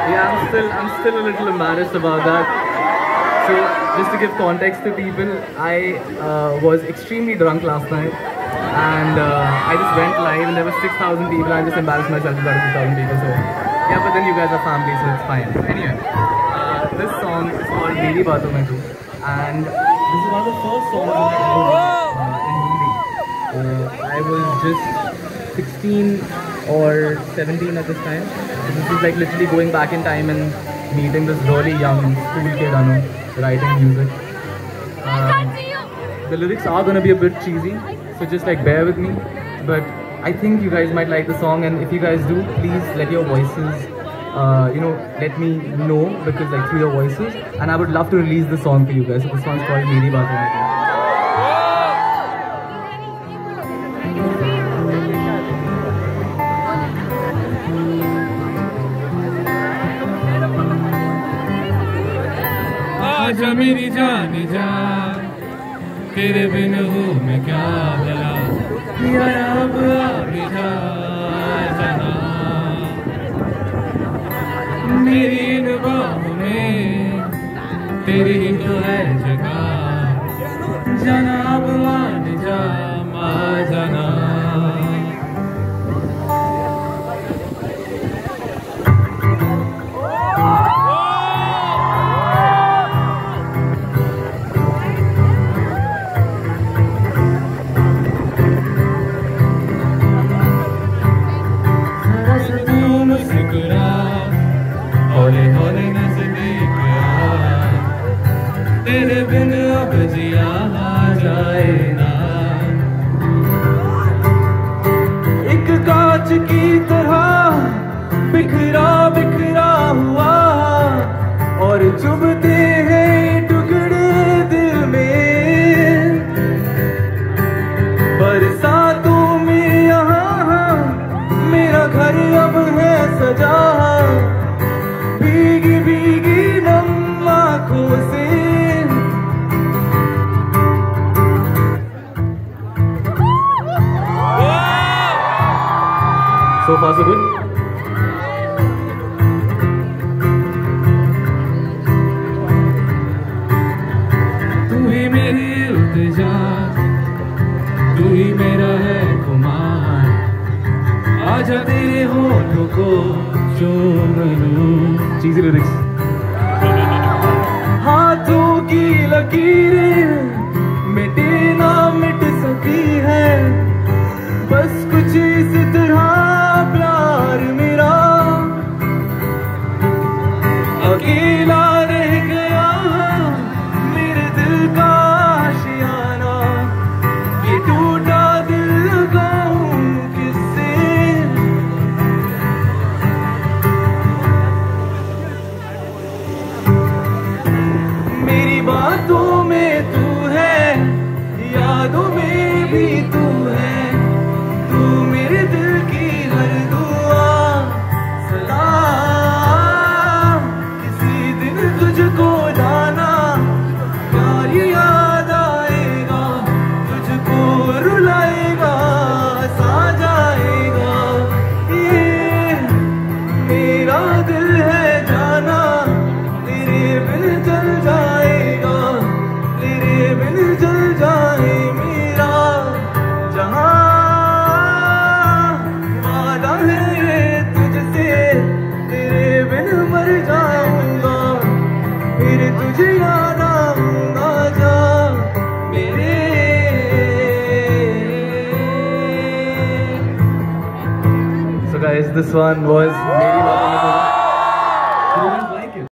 Yeah, I'm still a little embarrassed about that. So, just to give context to people, I was extremely drunk last night, and I just went live, and there were 6,000 people. I just embarrassed myself in front of 6,000 people. So, yeah, but then you guys are family, so it's fine. Anyway, this song is called Meri Baaton Mein Tu, and this is one of the first songs that I wrote in Hindi. I was just 16 or 17 at this time. So this is like literally going back in time and meeting this really young school kid, Anu, writing music. The lyrics are gonna be a bit cheesy, so just like bear with me. But I think you guys might like the song, and if you guys do, please let your voices, let me know, because like through your voices, and I would love to release the song for you guys. So this song's called Meri Baaton Mein Tu. आजा मेरी जान जा, तेरे बिन हूँ मैं क्या भला, यार अब आगे जा जाना, मेरी इन बाहों में तेरी ही तो है जगह, जाना अब आगे जा मा जाना। हौले हौले नज़दीक आ, तेरे बिन अब जिया जाए ना, एक कांच की तरह बिखरा बिखरा हुआ, और चुभते हैं टुकड़े दिल में, बरसातों में यहाँ मेरा घर अब है सजा, भीगी भीगी नम आँखों से, So far so good. तू ही मेरी इल्तिजा, तू ही मेरा है खुमार, आजा तेरे होठों को चूम लूं। Cheesy lyrics. हाथों की लकीरें मिटे ना मिट सकी है, बस कुछ इस तरह प्यार मेरा अकेला रह गया, मेरे दिल का आशियाना, ये टूटा दिल लगाऊं किससे, मेरी बातों में तू है, यादों में भी तू है, तू मेरे दिल की हर दुआ सलाम, किसी दिन तुझको जाना प्यार याद आएगा, तुझको रुलाएगा सा जाएगा, ये मेरा दिल है जाना, तेरे बिन जल जाएगा, तेरे बिन जल जाए मेरा जहां, वादा है तुझसे तेरे बिन मर जाऊंगा, फिर तुझे याद आऊंगा जा मेरे। So guys, this one was Meri Baaton Mein Tu.